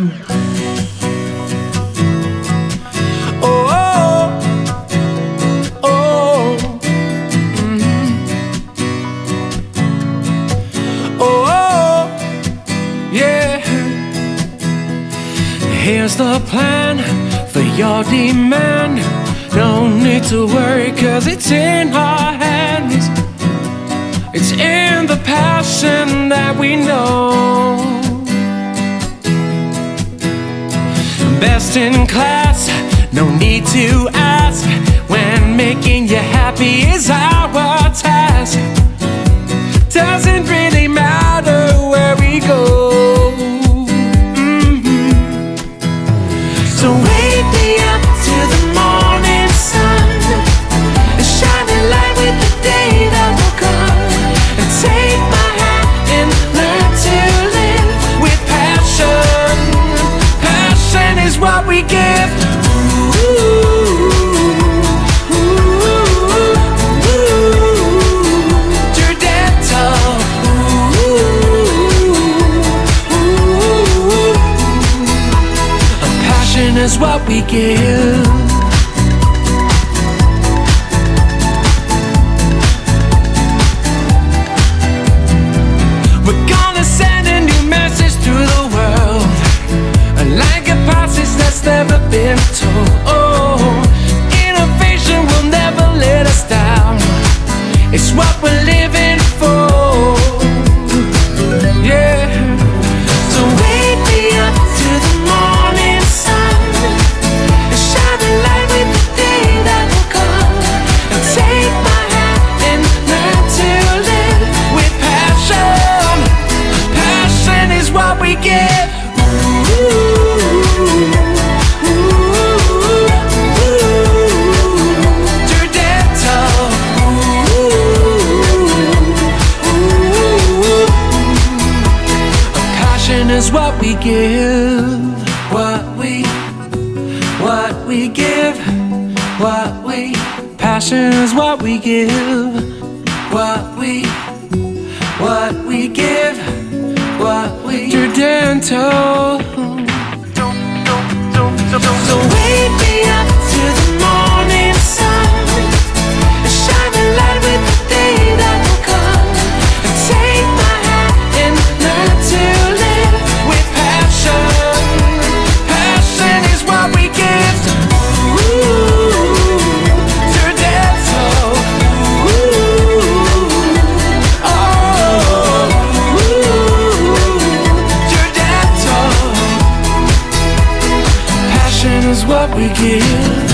Here's the plan for your demand. No need to worry, 'cause it's in our hands. It's in the passion that we know. Best in class, no need to ask. When making you happy is our task. Doesn't really matter where we go. So wake me up to the morning sun, a shining light with the day that will come. And take my hand and learn to live with passion. Passion is what we give. Is what we give. We're gonna send a new message to the world, like a passage that's never been told. Oh, innovation will never let us down. It's what we're living for. Yeah. So wake me up to the morning sun, a shining light with the day that will come. And take my hand and learn to live with passion. Passion is what we give. Is what we give, what we give, passion is what we give, what we give, Tridento. So wake me up to the morning sun, a shining light with the day that will come. And take my hand and learn to live with passion. Passion is what we give. Tridento. Tridento. Passion is what we give.